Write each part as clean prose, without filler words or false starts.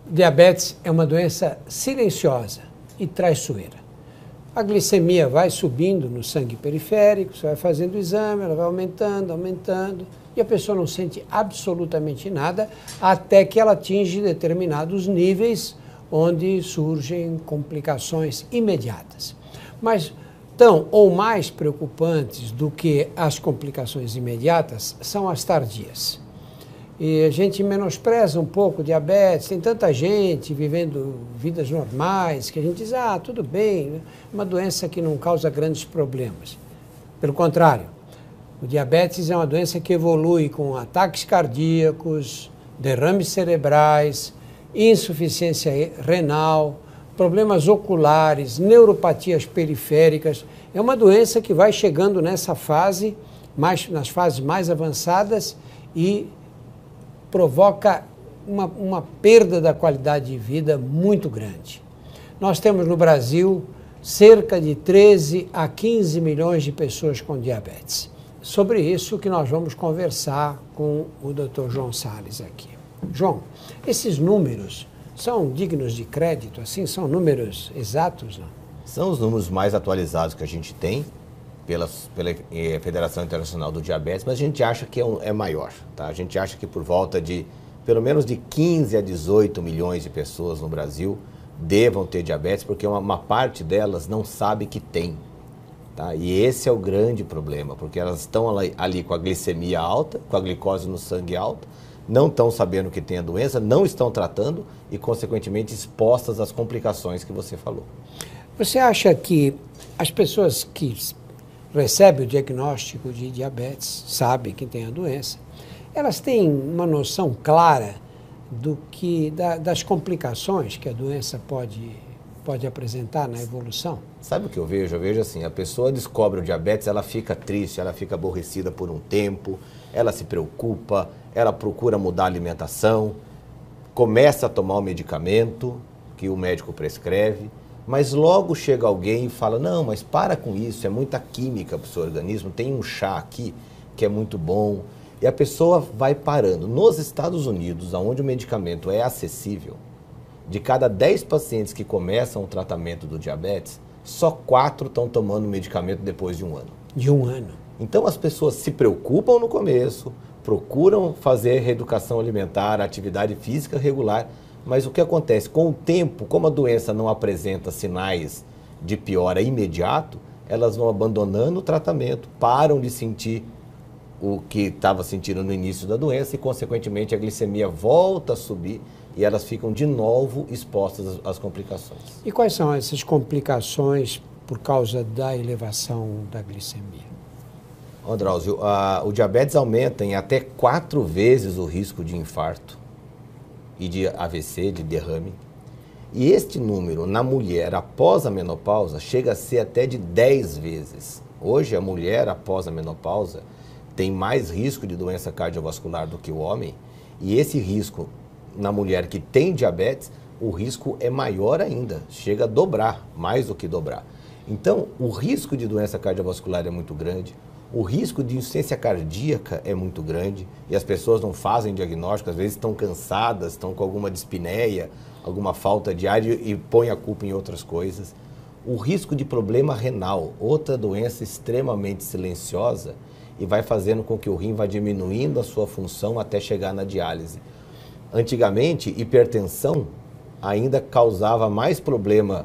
Diabetes é uma doença silenciosa e traiçoeira. A glicemia vai subindo no sangue periférico, você vai fazendo o exame, ela vai aumentando, aumentando, e a pessoa não sente absolutamente nada até que ela atinge determinados níveis onde surgem complicações imediatas. Mas tão ou mais preocupantes do que as complicações imediatas são as tardias. E a gente menospreza um pouco o diabetes, tem tanta gente vivendo vidas normais que a gente diz, ah, tudo bem, né? Uma doença que não causa grandes problemas. Pelo contrário, o diabetes é uma doença que evolui com ataques cardíacos, derrames cerebrais, insuficiência renal, problemas oculares, neuropatias periféricas. É uma doença que vai chegando nessa fase, nas fases mais avançadas e provoca uma perda da qualidade de vida muito grande. Nós temos no Brasil cerca de 13 a 15 milhões de pessoas com diabetes. Sobre isso que nós vamos conversar com o Dr. João Salles aqui. João, esses números são dignos de crédito, assim? São números exatos, não? São os números mais atualizados que a gente tem pela Federação Internacional do Diabetes, mas a gente acha que é maior, tá? A gente acha que por volta de, pelo menos de 15 a 18 milhões de pessoas no Brasil devam ter diabetes, porque uma parte delas não sabe que tem, tá? E esse é o grande problema, porque elas estão ali com a glicemia alta, com a glicose no sangue alta, não estão sabendo que tem a doença, não estão tratando e, consequentemente, expostas às complicações que você falou. Você acha que as pessoas que recebem o diagnóstico de diabetes, sabem que tem a doença, elas têm uma noção clara das complicações que a doença pode apresentar na evolução? Sabe o que eu vejo? Eu vejo assim, a pessoa descobre o diabetes, ela fica triste, ela fica aborrecida por um tempo, ela se preocupa, ela procura mudar a alimentação, começa a tomar o medicamento que o médico prescreve, mas logo chega alguém e fala, não, mas para com isso, é muita química para o seu organismo, tem um chá aqui que é muito bom, e a pessoa vai parando. Nos Estados Unidos, onde o medicamento é acessível, de cada 10 pacientes que começam o tratamento do diabetes, só 4 estão tomando o medicamento depois de um ano. De um ano. Então as pessoas se preocupam no começo, procuram fazer reeducação alimentar, atividade física regular, mas o que acontece? Com o tempo, como a doença não apresenta sinais de piora imediato, elas vão abandonando o tratamento, param de sentir o que estava sentindo no início da doença e, consequentemente, a glicemia volta a subir e elas ficam de novo expostas às complicações. E quais são essas complicações por causa da elevação da glicemia? Drauzio, o diabetes aumenta em até 4 vezes o risco de infarto e de AVC, de derrame. E este número na mulher após a menopausa chega a ser até de 10 vezes. Hoje a mulher após a menopausa tem mais risco de doença cardiovascular do que o homem, e esse risco na mulher que tem diabetes, o risco é maior ainda, chega a dobrar, mais do que dobrar. Então, o risco de doença cardiovascular é muito grande, o risco de insuficiência cardíaca é muito grande e as pessoas não fazem diagnóstico, às vezes estão cansadas, estão com alguma dispneia, alguma falta de ar e põem a culpa em outras coisas. O risco de problema renal, outra doença extremamente silenciosa e vai fazendo com que o rim vá diminuindo a sua função até chegar na diálise. Antigamente, hipertensão ainda causava mais problema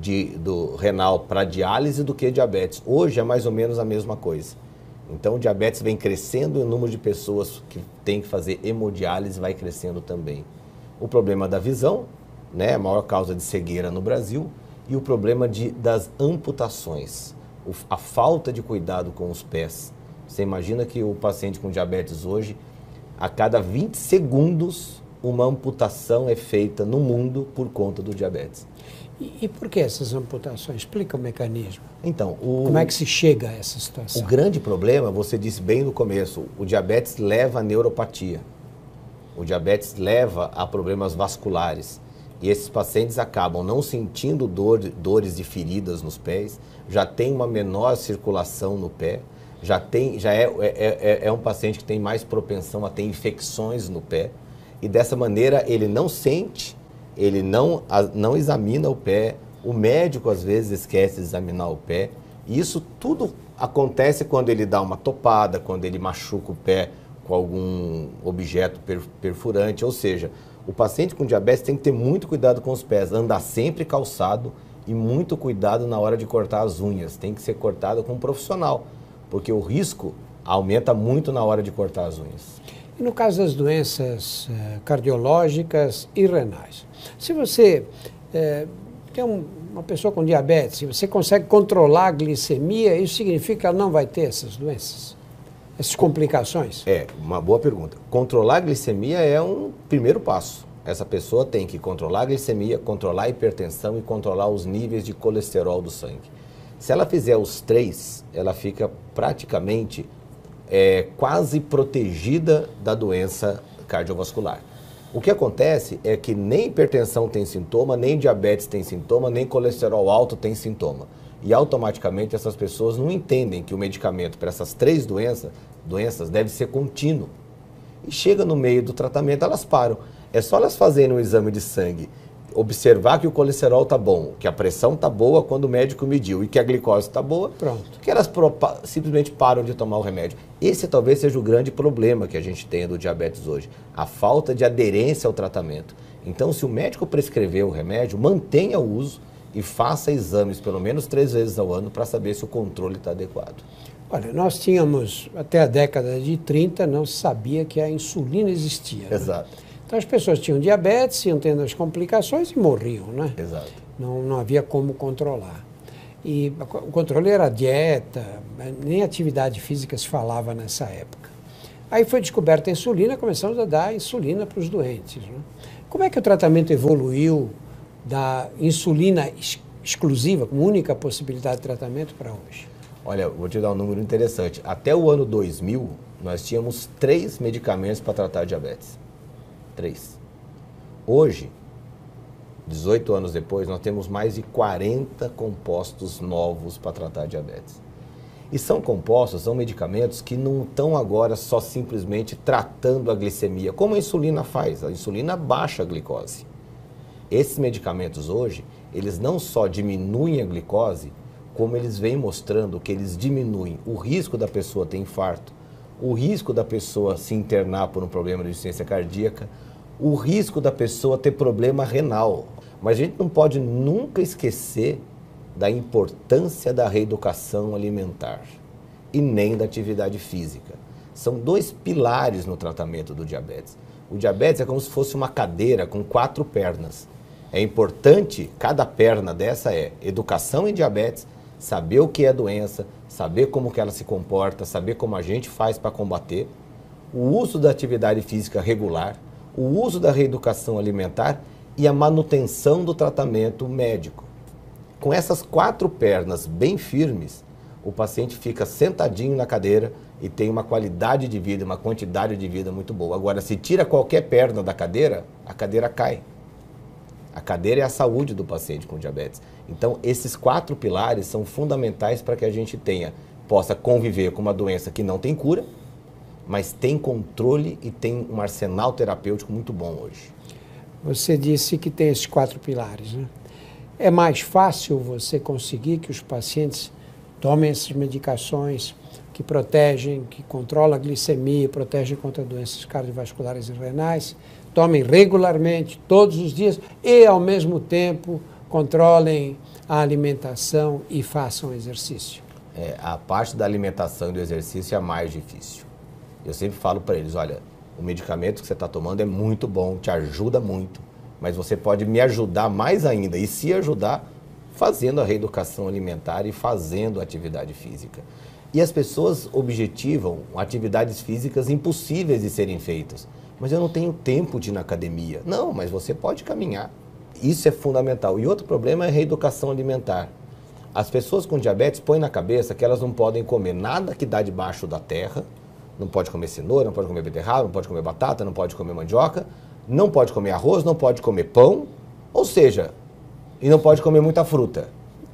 do renal para diálise do que diabetes. Hoje é mais ou menos a mesma coisa. Então, o diabetes vem crescendo e o número de pessoas que tem que fazer hemodiálise vai crescendo também. O problema da visão, né, a maior causa de cegueira no Brasil, e o problema das amputações, a falta de cuidado com os pés. Você imagina que o paciente com diabetes hoje, a cada 20 segundos, uma amputação é feita no mundo por conta do diabetes. E por que essas amputações? Explica o mecanismo. Então, como é que se chega a essa situação? O grande problema, você disse bem no começo, o diabetes leva a neuropatia. O diabetes leva a problemas vasculares. E esses pacientes acabam não sentindo dores de feridas nos pés, já tem uma menor circulação no pé, já é um paciente que tem mais propensão a ter infecções no pé. E dessa maneira ele não sente ele não examina o pé, o médico às vezes esquece de examinar o pé, e isso tudo acontece quando ele dá uma topada, quando ele machuca o pé com algum objeto perfurante, ou seja, o paciente com diabetes tem que ter muito cuidado com os pés, andar sempre calçado e muito cuidado na hora de cortar as unhas, tem que ser cortado com um profissional, porque o risco aumenta muito na hora de cortar as unhas. E no caso das doenças cardiológicas e renais, se você tem uma pessoa com diabetes, se você consegue controlar a glicemia, isso significa que ela não vai ter essas doenças? Essas complicações? É, uma boa pergunta. Controlar a glicemia é um primeiro passo. Essa pessoa tem que controlar a glicemia, controlar a hipertensão e controlar os níveis de colesterol do sangue. Se ela fizer os três, ela fica praticamente quase protegida da doença cardiovascular. O que acontece é que nem hipertensão tem sintoma, nem diabetes tem sintoma, nem colesterol alto tem sintoma. E automaticamente essas pessoas não entendem que o medicamento para essas três doenças deve ser contínuo. E chega no meio do tratamento, elas param. É só elas fazerem um exame de sangue, observar que o colesterol está bom, que a pressão está boa quando o médico mediu e que a glicose está boa, pronto, que elas simplesmente param de tomar o remédio. Esse talvez seja o grande problema que a gente tem do diabetes hoje, a falta de aderência ao tratamento. Então, se o médico prescrever o remédio, mantenha o uso e faça exames pelo menos 3 vezes ao ano para saber se o controle está adequado. Olha, nós tínhamos, até a década de 30, não se sabia que a insulina existia. Exato. Né? Então as pessoas tinham diabetes, iam tendo as complicações e morriam, né? Exato. Não havia como controlar. E o controle era dieta, nem atividade física se falava nessa época. Aí foi descoberta a insulina, começamos a dar insulina para os doentes. Né? Como é que o tratamento evoluiu da insulina exclusiva, como única possibilidade de tratamento, para hoje? Olha, vou te dar um número interessante. Até o ano 2000, nós tínhamos 3 medicamentos para tratar diabetes. 3. Hoje, 18 anos depois, nós temos mais de 40 compostos novos para tratar diabetes. E são medicamentos que não estão agora só simplesmente tratando a glicemia, como a insulina faz. A insulina baixa a glicose. Esses medicamentos hoje, eles não só diminuem a glicose, como eles vêm mostrando que eles diminuem o risco da pessoa ter infarto, o risco da pessoa se internar por um problema de insuficiência cardíaca, o risco da pessoa ter problema renal. Mas a gente não pode nunca esquecer da importância da reeducação alimentar e nem da atividade física. São 2 pilares no tratamento do diabetes. O diabetes é como se fosse uma cadeira com 4 pernas. É importante, cada perna dessa educação em diabetes, saber o que é a doença, saber como que ela se comporta, saber como a gente faz para combater, o uso da atividade física regular, o uso da reeducação alimentar e a manutenção do tratamento médico. Com essas 4 pernas bem firmes, o paciente fica sentadinho na cadeira e tem uma qualidade de vida, uma quantidade de vida muito boa. Agora, se tira qualquer perna da cadeira, a cadeira cai. A cadeira é a saúde do paciente com diabetes. Então, esses 4 pilares são fundamentais para que a gente possa conviver com uma doença que não tem cura, mas tem controle e tem um arsenal terapêutico muito bom hoje. Você disse que tem esses 4 pilares, né? É mais fácil você conseguir que os pacientes tomem essas medicações que protegem, que controlam a glicemia, protegem contra doenças cardiovasculares e renais, tomem regularmente, todos os dias, e ao mesmo tempo controlem a alimentação e façam exercício? A parte da alimentação e do exercício é a mais difícil. Eu sempre falo para eles, olha, o medicamento que você está tomando é muito bom, te ajuda muito, mas você pode me ajudar mais ainda e se ajudar fazendo a reeducação alimentar e fazendo atividade física. E as pessoas objetivam atividades físicas impossíveis de serem feitas. Mas eu não tenho tempo de ir na academia. Não, mas você pode caminhar. Isso é fundamental. E outro problema é a reeducação alimentar. As pessoas com diabetes põem na cabeça que elas não podem comer nada que dá debaixo da terra. Não pode comer cenoura, não pode comer beterraba, não pode comer batata, não pode comer mandioca, não pode comer arroz, não pode comer pão. Ou seja, e não pode comer muita fruta.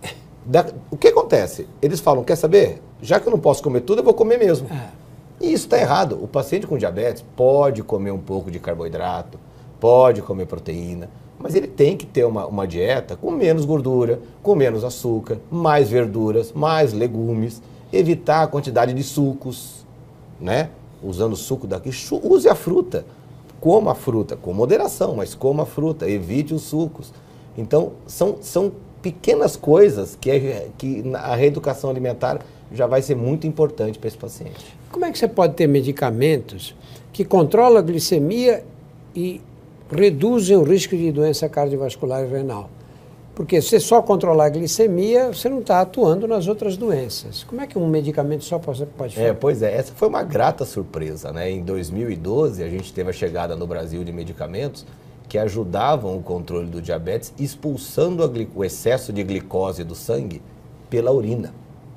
O que acontece? Eles falam, quer saber? Já que eu não posso comer tudo, eu vou comer mesmo. E isso está errado. O paciente com diabetes pode comer um pouco de carboidrato, pode comer proteína, Mas ele tem que ter uma dieta com menos gordura, com menos açúcar, mais verduras, mais legumes, evitar a quantidade de sucos, né? Usando o suco daqui, use a fruta, coma a fruta, com moderação, mas coma a fruta, evite os sucos. Então, são pequenas coisas que a reeducação alimentar já vai ser muito importante para esse paciente. Como é que você pode ter medicamentos que controlam a glicemia e reduzem o risco de doença cardiovascular e renal? Porque se você só controlar a glicemia, você não está atuando nas outras doenças. Como é que um medicamento só pode fazer? Pois é, essa foi uma grata surpresa, né? Em 2012, a gente teve a chegada no Brasil de medicamentos que ajudavam o controle do diabetes, expulsando o excesso de glicose do sangue pela urina.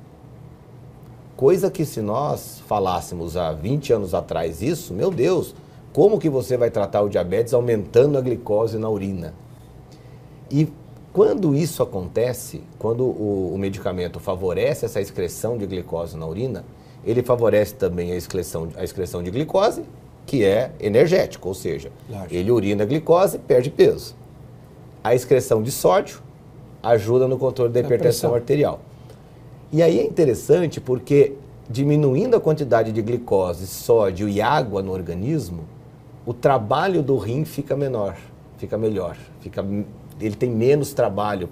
Coisa que se nós falássemos há 20 anos atrás isso, meu Deus, como que você vai tratar o diabetes aumentando a glicose na urina? E quando isso acontece, quando o medicamento favorece essa excreção de glicose na urina, ele favorece também a excreção de glicose, que é energético, ou seja, ele urina a glicose e perde peso. A excreção de sódio ajuda no controle da hipertensão arterial. E aí é interessante porque diminuindo a quantidade de glicose, sódio e água no organismo, o trabalho do rim fica menor, fica melhor, ele tem menos trabalho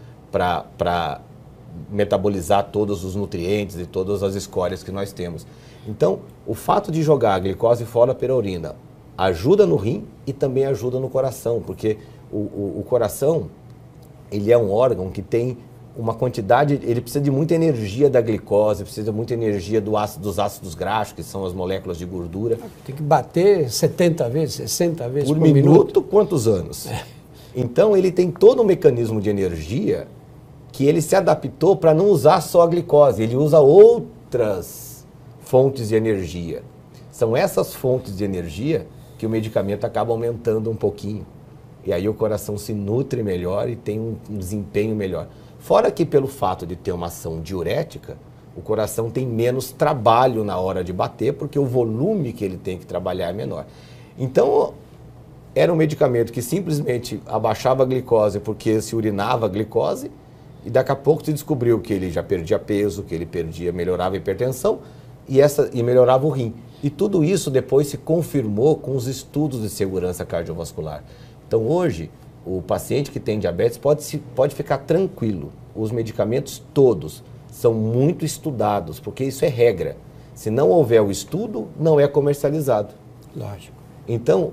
para metabolizar todos os nutrientes e todas as escórias que nós temos. Então, o fato de jogar a glicose fora pela urina ajuda no rim e também ajuda no coração, porque o coração, ele é um órgão que tem uma quantidade, ele precisa de muita energia da glicose, precisa de muita energia dos ácidos graxos, que são as moléculas de gordura. Tem que bater 70 vezes, 60 vezes por minuto. Quantos anos? Então, ele tem todo um mecanismo de energia que ele se adaptou para não usar só a glicose, ele usa outras fontes de energia. São essas fontes de energia que o medicamento acaba aumentando um pouquinho. E aí o coração se nutre melhor e tem um desempenho melhor. Fora que pelo fato de ter uma ação diurética, o coração tem menos trabalho na hora de bater, porque o volume que ele tem que trabalhar é menor. Então, era um medicamento que simplesmente abaixava a glicose porque se urinava a glicose, e daqui a pouco se descobriu que ele já perdia peso, que ele melhorava a hipertensão e melhorava o rim. E tudo isso depois se confirmou com os estudos de segurança cardiovascular. Então hoje, o paciente que tem diabetes pode ficar tranquilo. Os medicamentos todos são muito estudados, porque isso é regra. Se não houver o estudo, não é comercializado. Lógico. Então,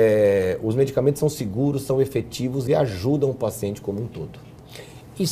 os medicamentos são seguros, são efetivos e ajudam o paciente como um todo. E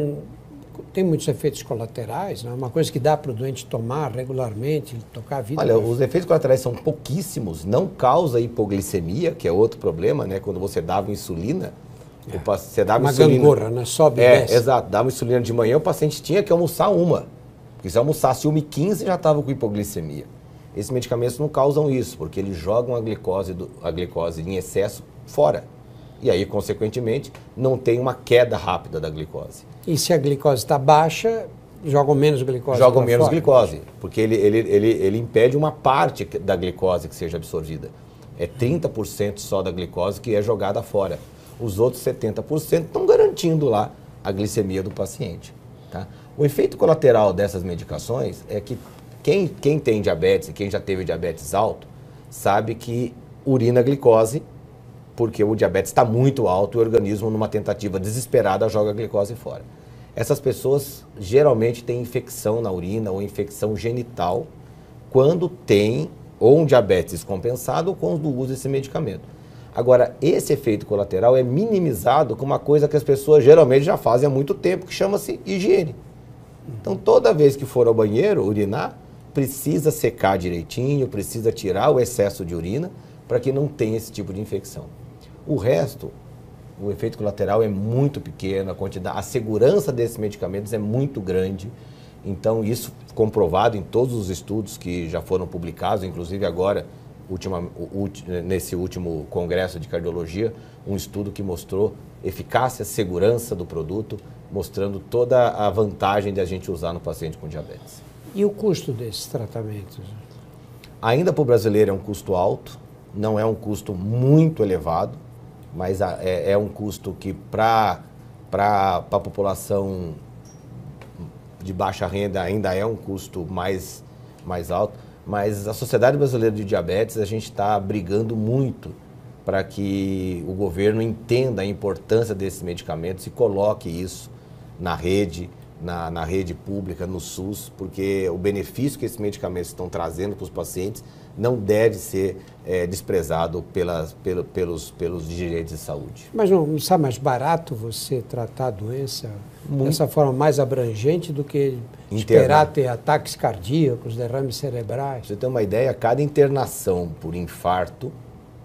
tem muitos efeitos colaterais, não é uma coisa que dá para o doente tomar regularmente, tocar a vida. Olha, os efeitos colaterais são pouquíssimos, não causa hipoglicemia, que é outro problema, né? Quando você dava insulina, você dava insulina... gangorra, né? Sobe e desce. Exato, dava insulina de manhã, o paciente tinha que almoçar uma, porque se almoçasse 1h15 já estava com hipoglicemia. Esses medicamentos não causam isso, porque eles jogam a glicose em excesso fora. E aí, consequentemente, não tem uma queda rápida da glicose. E se a glicose está baixa, jogam menos glicose? Jogam menos glicose, porque ele impede uma parte da glicose que seja absorvida. É 30% só da glicose que é jogada fora. Os outros 70% estão garantindo lá a glicemia do paciente. Tá? O efeito colateral dessas medicações é que quem tem diabetes e quem já teve diabetes alto, sabe que urina glicose, porque o diabetes está muito alto e o organismo, numa tentativa desesperada, joga a glicose fora. Essas pessoas geralmente têm infecção na urina ou infecção genital quando tem ou um diabetes descompensado ou quando usa esse medicamento. Agora, esse efeito colateral é minimizado com uma coisa que as pessoas geralmente já fazem há muito tempo, que chama-se higiene. Então, toda vez que for ao banheiro urinar, precisa secar direitinho, precisa tirar o excesso de urina para que não tenha esse tipo de infecção. O resto, o efeito colateral é muito pequeno, a segurança desses medicamentos é muito grande. Então, isso comprovado em todos os estudos que já foram publicados, inclusive agora, nesse último congresso de cardiologia, um estudo que mostrou eficácia, segurança do produto, mostrando toda a vantagem de a gente usar no paciente com diabetes. E o custo desses tratamentos? Ainda para o brasileiro é um custo alto, não é um custo muito elevado, mas é um custo que para a população de baixa renda ainda é um custo mais alto, mas a Sociedade Brasileira de Diabetes, a gente está brigando muito para que o governo entenda a importância desses medicamentos e coloque isso na rede, na rede pública, no SUS, porque o benefício que esses medicamentos estão trazendo para os pacientes não deve ser desprezado pelos dirigentes de saúde. Mas não sai mais barato você tratar a doença dessa forma mais abrangente do que esperar ter ataques cardíacos, derrames cerebrais? Pra você ter uma ideia, cada internação por infarto,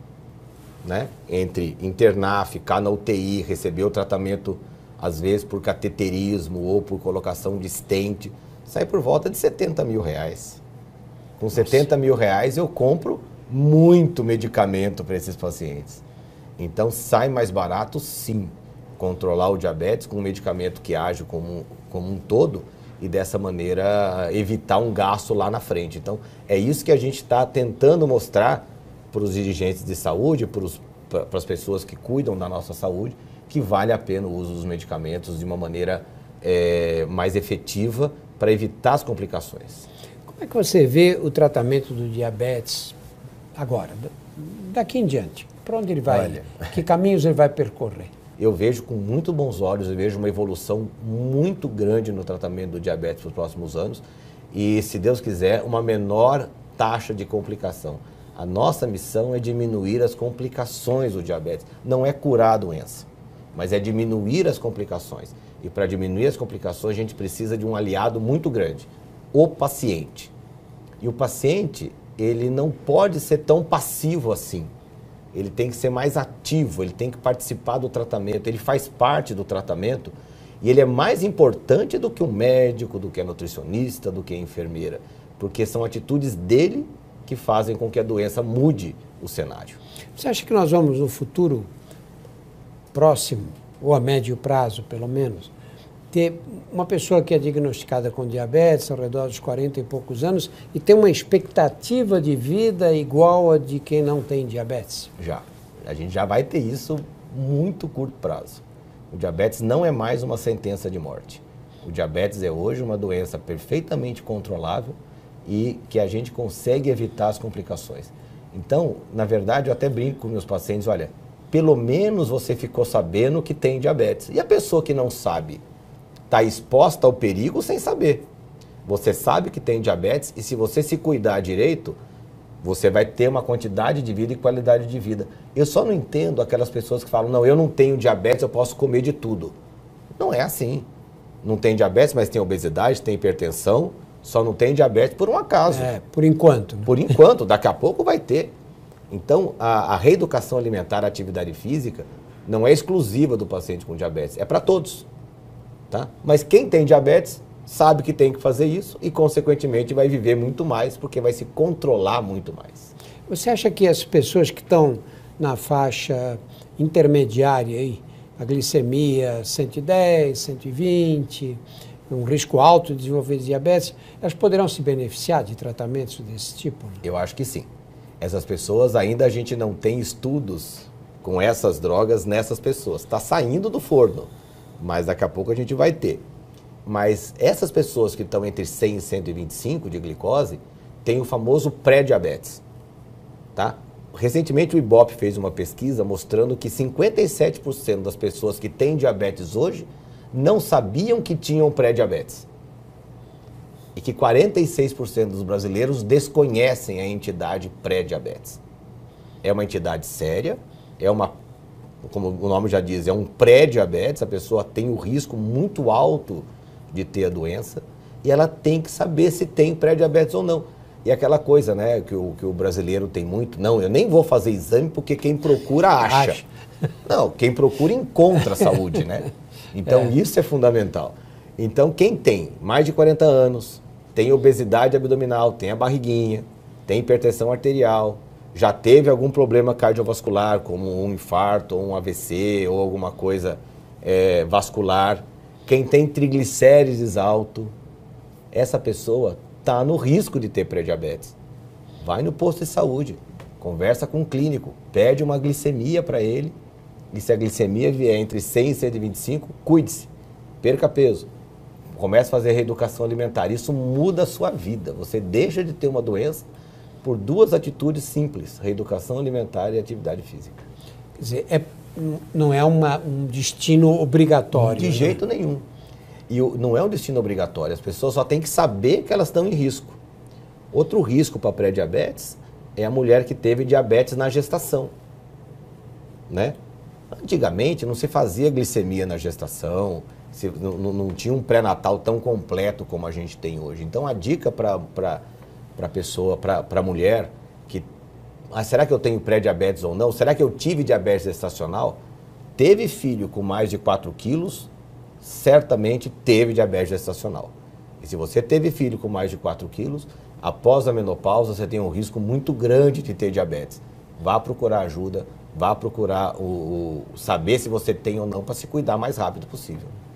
né, entre internar, ficar na UTI, receber o tratamento, às vezes por cateterismo ou por colocação de stent, sai por volta de R$70 mil. Com R$70 mil eu compro muito medicamento para esses pacientes. Então sai mais barato, sim, controlar o diabetes com um medicamento que age como um todo e dessa maneira evitar um gasto lá na frente. Então é isso que a gente está tentando mostrar para os dirigentes de saúde, para as pessoas que cuidam da nossa saúde, que vale a pena o uso dos medicamentos de uma maneira mais efetiva para evitar as complicações. Como é que você vê o tratamento do diabetes agora, daqui em diante? Para onde ele vai? Olha, que caminhos ele vai percorrer? Eu vejo com muito bons olhos, eu vejo uma evolução muito grande no tratamento do diabetes nos próximos anos e, se Deus quiser, uma menor taxa de complicação. A nossa missão é diminuir as complicações do diabetes, não é curar a doença, mas é diminuir as complicações. E para diminuir as complicações, a gente precisa de um aliado muito grande, o paciente. E o paciente, ele não pode ser tão passivo assim. Ele tem que ser mais ativo, ele tem que participar do tratamento, ele faz parte do tratamento e ele é mais importante do que o médico, do que a nutricionista, do que a enfermeira, porque são atitudes dele que fazem com que a doença mude o cenário. Você acha que nós vamos, no futuro próximo, ou a médio prazo, pelo menos, ter uma pessoa que é diagnosticada com diabetes ao redor dos 40 e poucos anos e ter uma expectativa de vida igual a de quem não tem diabetes? Já. A gente já vai ter isso muito curto prazo. O diabetes não é mais uma sentença de morte. O diabetes é hoje uma doença perfeitamente controlável e que a gente consegue evitar as complicações. Então, na verdade, eu até brinco com meus pacientes, olha, pelo menos você ficou sabendo que tem diabetes. E a pessoa que não sabe está exposta ao perigo sem saber. Você sabe que tem diabetes e se você se cuidar direito, você vai ter uma quantidade de vida e qualidade de vida. Eu só não entendo aquelas pessoas que falam, não, eu não tenho diabetes, eu posso comer de tudo. Não é assim. Não tem diabetes, mas tem obesidade, tem hipertensão, só não tem diabetes por um acaso. Por enquanto. Né? Por enquanto, daqui a pouco vai ter. Então, a reeducação alimentar, a atividade física, não é exclusiva do paciente com diabetes, é para todos. Tá? Mas quem tem diabetes sabe que tem que fazer isso e, consequentemente, vai viver muito mais, porque vai se controlar muito mais. Você acha que as pessoas que estão na faixa intermediária, aí, a glicemia 110, 120, um risco alto de desenvolver diabetes, elas poderão se beneficiar de tratamentos desse tipo? Eu acho que sim. Essas pessoas, ainda a gente não tem estudos com essas drogas nessas pessoas. Está saindo do forno, mas daqui a pouco a gente vai ter. Mas essas pessoas que estão entre 100 e 125 de glicose, têm o famoso pré-diabetes. Tá? Recentemente o Ibope fez uma pesquisa mostrando que 57% das pessoas que têm diabetes hoje não sabiam que tinham pré-diabetes. E que 46% dos brasileiros desconhecem a entidade pré-diabetes. É uma entidade séria, como o nome já diz, é um pré-diabetes, a pessoa tem o risco muito alto de ter a doença e ela tem que saber se tem pré-diabetes ou não. E aquela coisa, né, que o brasileiro tem muito, não, eu nem vou fazer exame porque quem procura acha. Não, quem procura encontra saúde, né? Então isso é fundamental. Então quem tem mais de 40 anos, tem obesidade abdominal, tem a barriguinha, tem hipertensão arterial, já teve algum problema cardiovascular, como um infarto, ou um AVC, ou alguma coisa vascular, quem tem triglicérides alto, essa pessoa está no risco de ter pré-diabetes. Vai no posto de saúde, conversa com o clínico, pede uma glicemia para ele E se a glicemia vier entre 100 e 125, cuide-se, perca peso. Comece a fazer reeducação alimentar. Isso muda a sua vida. Você deixa de ter uma doença por duas atitudes simples: reeducação alimentar e atividade física. Quer dizer, não é um destino obrigatório. De jeito nenhum. E não é um destino obrigatório. As pessoas só têm que saber que elas estão em risco. Outro risco para pré-diabetes é a mulher que teve diabetes na gestação, né? Antigamente não se fazia glicemia na gestação, não tinha um pré-natal tão completo como a gente tem hoje. Então a dica para a pessoa, para a mulher, que será que eu tenho pré-diabetes ou não? Será que eu tive diabetes gestacional? Teve filho com mais de 4 quilos, certamente teve diabetes gestacional. E se você teve filho com mais de 4 quilos, após a menopausa você tem um risco muito grande de ter diabetes. Vá procurar ajuda, vá procurar saber se você tem ou não, para se cuidar o mais rápido possível.